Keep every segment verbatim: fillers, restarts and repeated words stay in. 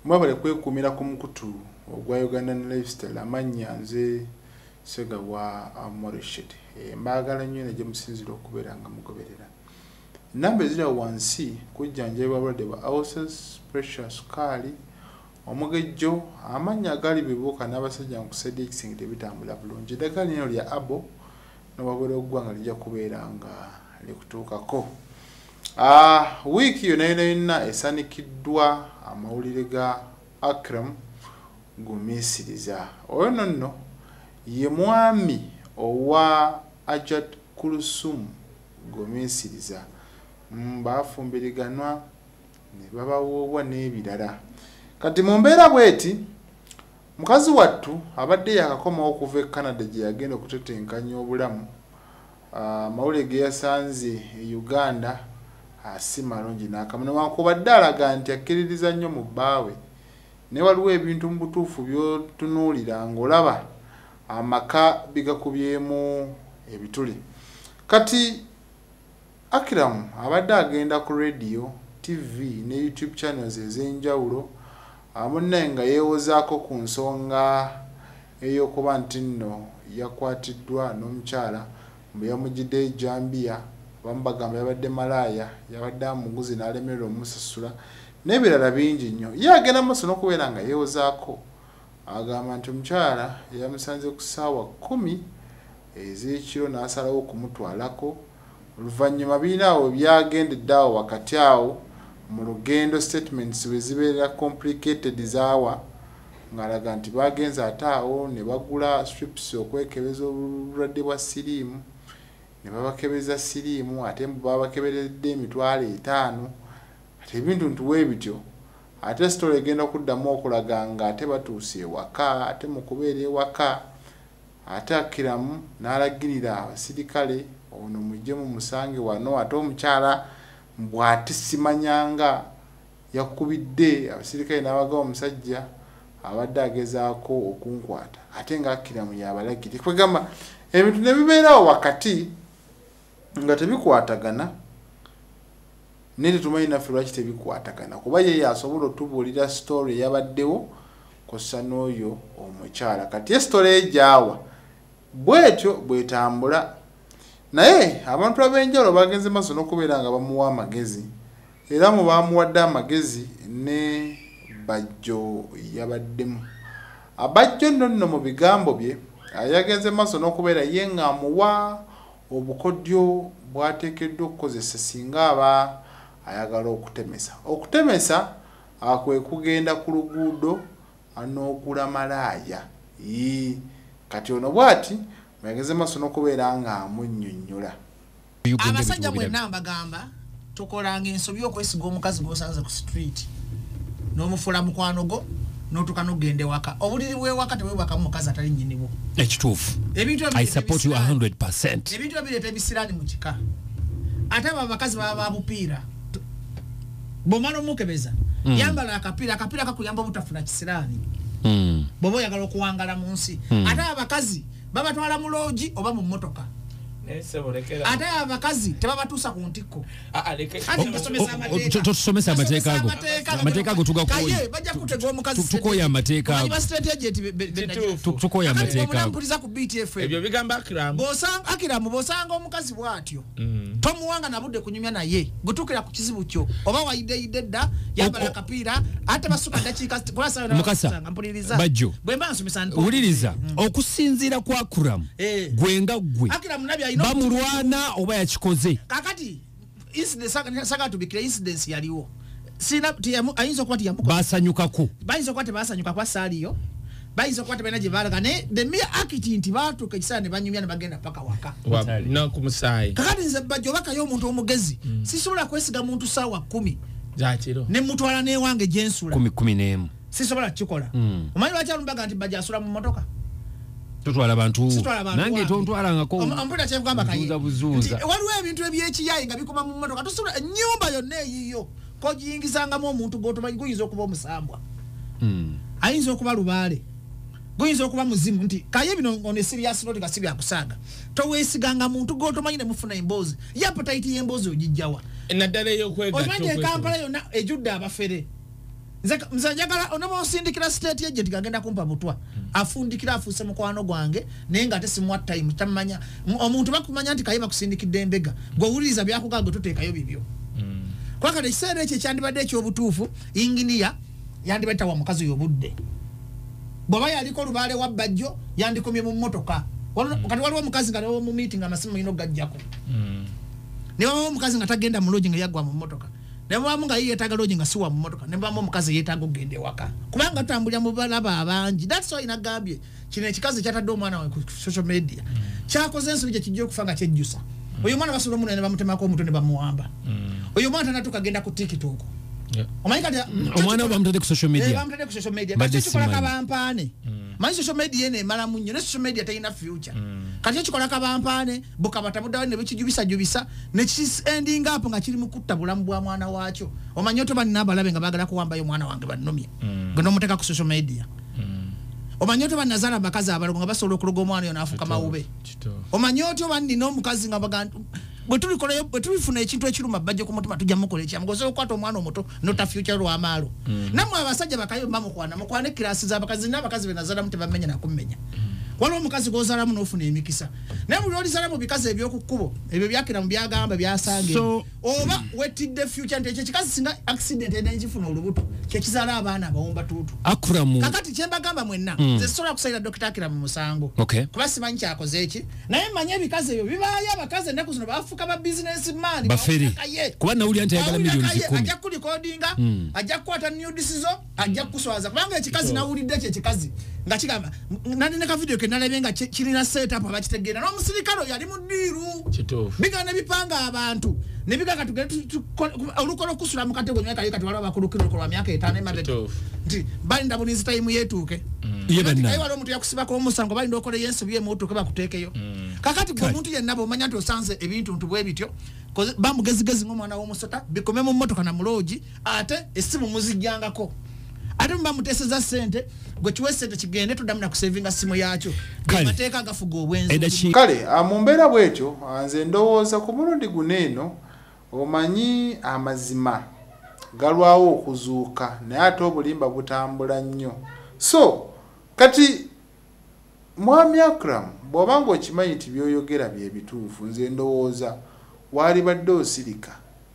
mwabale kwekumira ku mukutu ogwa Uganda Lifestyle amanya nze sega wa Morishid e mbagala nnyo ne gyemusinzira okubeera nga mugoberera namba ezira wansi kujjanjabwa abalwadde ba ulcers, pressure, sukali, omugejjo, amanya agali bibuuka n'abasajja nkusaidia ekisingite bitambula bulungi eddagala lino lya abo n'obwabwera oggwanga lijja kubeera nga likutuukako. Ah, wiki yonna yonna yonna esanikiddwa amawulire ga Acram gumiisiriza. Oyo nonno ye mwami owa Ajat Kulsum gumiisiriza. Bafumbiriganwa ne babawoobwa n'ebirala. Kati mu mbeera bweti mukazi wattu abadde yakakomawo okuva e Canada gye yagenda okutetenkanya obulamu. Amawulire ge yasanze e Uganda asi malungi n'akamu newankubadde alaga nti akkiririza nnyo mu bbaawe ne waliwo ebintu mu butuufu by'otunuulira ng'olaba amaka bigakubyemu ebituli. Kati Acram abadde agenda ku radio, T V ne YouTube channels ez'enjawulo amunne nga yeewozaako ku nsonga ey'okuba nti nno yakwatiddwa n'omukyala mbu yamugidde Jambia bambagamba yabadde malaaya yabadde amuguzi n'alemererwa omusasula n'ebirala bingi nnyo. Ye agenda maaso n'okubeera nga yeewozaako agamba nti omukyala yamusanze ku ssaawa kumi ez'ekiro n'asalawo okumutwalako. Oluvannyuma birina awo byagendedde awo wakati awo mu lugendo statements bwe zibeera complicated zaawa ng'alaga nti bagenze ate awo ne bagula strips okwekebeza obulwadde bwa siriimu ne babakebeza siriimu ate babakeberedde emitwalo etaano ate ebintu ntuwe bityo ate story egenda okuddamu okulaga nga ate batuuse ewaka ate mu kubeera ewaka ate Acram n'alagirira abasirikale ono mujje mu musange wano ate omukyala bw'ate simanyanga yakubidde abasirikale n'abagawa omusajja abadde agezaako okunkwata ate nga Acram yabalagire kwegamba ebintu ne bibeerawo wakati nga tebikwatagana nene tumanyi naffe lwaki tebikwatagana kuba ye yasobola otubuulira story yabaddewo kosa n'oyo omukyala kati story ejaawa bwetyo bwetambula naye abantu ab'enjawulo bagenze maaso n'okubeera nga bamuwa amagezi era mu bamuwadde amagezi ne Bajjo yabaddemu. Abajjo nno nno mu bigambo bye yagenze maaso n'okubeera ye ng'amuwa obukodyo bw'ateekeddwa okukozesa singa aba ayagala okutemesa. Okutemesa kwe kugenda ku luguudo anoogula malaaya. Kati ono bw'ati mwegeze maaso n'okubeera nga amunnyonnyola. Abasajja bwenna mbagamba tukolanga ensobi okwesiga omukazi gw'osanze ku street n'omufuula mukwano gwo n'otuuka n'ogenda ewaka obuliri bw'ewaka tebwebwakamu mukazi atali nnyiniwo. Ekituufu. I support you one hundred percent. Ebintu ebireeta ebisiraani mu kika ate abo abakazi baba ba bupiira bw'omala omukebeza yambala akapiira akapiira kakuyamba obutafuna kisiraani bw'oba oyagala okuwangala mu nsi ate abakazi babatwala mu loogi oba mu mmotoka ate abakazi tebabatuusa ku ntikko. Tusomesa amateeka ago amateeka ago tugakoye bajja kutega omukazi tukoye amateeka ago tukoye amateeka ago mpuliza ku B T F ebyo bigamba Acram bosanga Acram bosanga omukazi bwatyo tomuwanga nabudde kunyumya naye gutukira ku kizibu kyo oba wayide yidedda yambala akapiira ate basuka dakiika kwasa Mukasa mpuliriza Bajjo bwemba nsomesa nto uliriza okusinzira kwa Acram gwenga gwe Acram nabi bamulwana oba yakikoze kakati incident saka saka tubikira incidents yaliwo sina ayinza kwati yamuko basanyukako bayinza kwati basanyuka kwa saliyo bayinza kwati banaje balaga ne the mere act nti batu kekisana ne banyumya ne bagenda paka waka na kumusayi kakati nze Bajjo baka yo muntu omugezi sisobola kwesiga muntu sawa kumi zakiro ne mutwala ne wange jensula kumi kumi n'emu sisobola kikola omanyi lwaki alumbaga nti Bajjo asula mu motoka tutwala abantu nange tontwalangako ampulira kyegamba kaye waliwo ebintu ebyekiyayi nga bikoma mu mmotoka tusobola ennyumba yonna eyiyo kogiyingizangamu omuntu gwotomanyi guyinza okuba omusambwa ayinza okuba lubaale guyinza okuba muzimu nti kaye bino ono serious not kasi byakusaaga toweesiganga muntu gwotomanyi ne mufuna emboozi ye appetite y'emboozi ogijjawa naddala ey'okwegatta omanyi Kampala yonna ejjudde abafere nze njagala onoba osindikira state agent gagenda kumpa butwa afundikira afuse mukwano gwange naye nga ate simuwa time tamanya omuntu bakumanya nti kayiba kusindikidde embega gwe wuliriza byakugaga tuteekayo bibyo kwa kale kiseera ekyo kyandibadde ekyobutuufu inginiya yandibadde wa mukazi yobudde bw'aba yaliko olubaale wa Bajjo yandikomye mu mmotoka kati waliwo omukazi nga nawo mu meeting amasimu yino gajjako ne wabawo omukazi nga tagenda mu lodge nga yaggwa mu mmotoka ne bamu nga yeetaaga lodge nga siwa mu mmotoka ne bamu omukazi yeetaaga okugenda ewaka kubanga tutambulira mu balaba abangi that's why nagambye kino ekikazi kyatadde omwana we ku social media kyakoze ensobi gye kijja okufa nga kyejjusa oyo mwana basobola omunene bamutemako omutwe ne bamuwamba oyo mwana tanatuka agenda ku TikTok omanyika omwana bamutadde ku social media bamutadde ku social media kati kikola kabampaane manyi social media ene mala munyo ne social media tayina future kati kikola kabampaane bukabata budawe ne bikijubisa jubisa ne ending up nga kiri mukutta bulamu bwa mwana wacho omanyi otoba nina abalabe nga bagala kuwamba yo mwana wange bannomye ngono muteka ku social media omanyi otoba nazala bakazi abalogo nga basobola okuloga omwana yo n'afuuka mawube omanyi otoba nina omukazi nga baganda bwe tulikola bwe tulifuna ekintu ekiruma Bajjo ku mutima tujja mukola ekya mugozo okwata omwana omuto nota future lwa amaalo namwe abasajja bakayo mamukwana mukwane kirasi z'abakazi n'abakazi be nazala mute bamenya na kumenya waliwo omukazi gozala mu n'ofuna emikisa naye buli olizala mu bikazi eby'okukkubo ebyo byakira mu byagamba byasange oba wetidde future nti ekyo kikazi singa accident ene nkifuna olubuto kyekizala abaana abawomba tuutu Acram kakati kyembagamba mwenna nze sobola kusalira Dokita Acram mu musango kuba simanyi kyakoze eki naye manye ebikazi ebyo bibaayo abakazi ennaku zino bafuka ba business man baferi kuba nawulira nti ayagala miliyoni kikumi ajja kulikodinga ajja kukwata nudes zo ajja kuswaza kubanga ekikazi nawulidde ekyo ekikazi nga kigamba nani ne ka video ke nalabye nga kirina setup abakitegeera n'omusirikale yali mu ddiiru kituufu biga ne bipanga abantu ne biga katugenda olukolo okusula mu katego myaka kati waliwo abakulukiro kwa myaka etaano emabega nti balinda bunizi time yeetuuke ayi waliwo omuntu yakusibako omusango balinda okola yensobi emutuuke bakuteekeyo kakati gwe omuntu yenna bw'omanya nti osanze ebintu ntu bwe bityo bamugezigezi ng'omwana w'omusota bikome mu mmotoka na muloogi ate essimu muzijjangako ate mba muteseza sente gwe kiwe sente kigende tuddamu na kusevinga simu yakyo amateeka agafuga obwenzi kale mu mbeera bwetyo nze ndowooza ku mulundi guno eno omanyi amazima galwawo okuzuuka naye ate obulimba butambula nnyo so kati mwami Acram bw'oba ng'okimanyi nti by'oyogera bye bituufu nze ndowooza waali badde osirika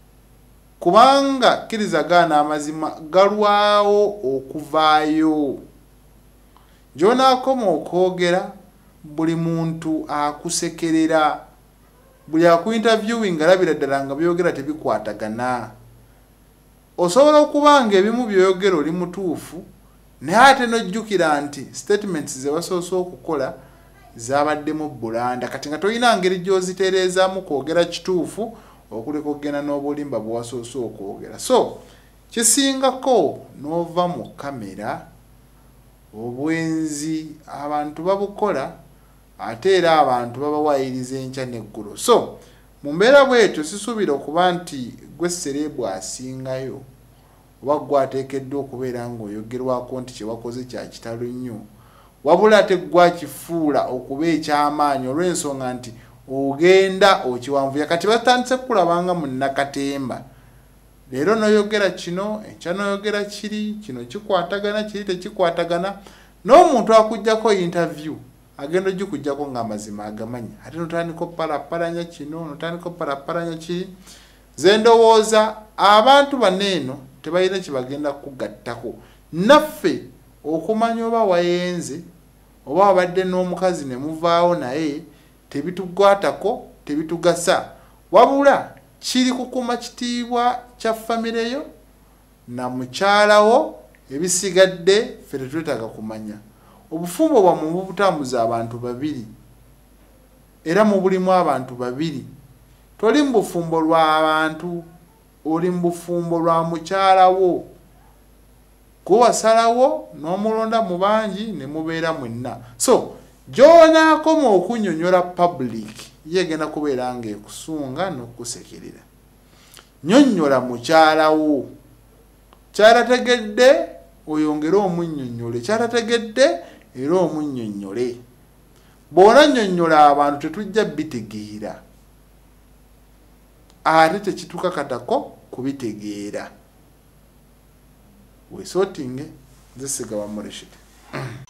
kubanga kirizagaana amazima galwawo okuvaayo gy'onaakoma okwogera buli muntu akusekerera buli akuinterviewing alabira ddala nga byogera tebikwatagana osobola okuba nga ebimu by'oyogera oli mutuufu naye ate n'ojjukira nti statements ze basoose okukola zabaddemu bulanda kati nga tolina ngeri gy'ozitereezaamu kwogera kituufu okuleka okugenda n'obulimba bwe wasoose okwogera so kisingako n'ova mu kamera obwenzi abantu babukola ate era abantu babawaayiriza enkya n'eggulo so mu mbeera bwetyo sisuubira okuba nti gwe sereebu asingayo oba gwe ateekeddwa okubeera ng'oyogerwako nti kyewakoze kya kitalo nnyo wabula ate gwakifuula okuba eky'amaanyi olw'ensonga nti ogenda okiwanvuya kati batandise kulabanga mu Nakatemba leero noyogera kino enkya noyogera kiri kino kikwatagana kiri tekikwatagana n'omuntu akujjako interview agenda ogikujjako ng'amazima agamanyi ate notandika opalappalanya kino notandika opalappalanya kiri ze ndowooza abantu baneeno tebalina kibagenda kugattako naffe okumanya oba wayenze oba wabadde n'omukazi ne muvaawo naye tebitugwatako tebitugasa wabula kiri kukuma kitiibwa kya famire yo na mukyalawo ebisigadde ffe tetwetaaga kumanya obufumbo bwammwe bubutambuza abantu babiri era mu bulimu abantu babiri toli mu bufumbo lw'abantu oli mu bufumbo lwa mukyalawo gwe wasalawo n'omulonda mu bangi ne mubeera mwenna so gy'onaakoma okunnyonnyola public yegenda kubeera ng'ekusunga n'okusekerera nnyonnyola mukyalawo kyalategedde oyongere omunnyonnyole kyalategedde era omunnyonnyole bw'ona nnyonnyola abantu tetujja bitegeera ate tekitukakatako kubitegeera weesootinge nze Ssegawa Morishid.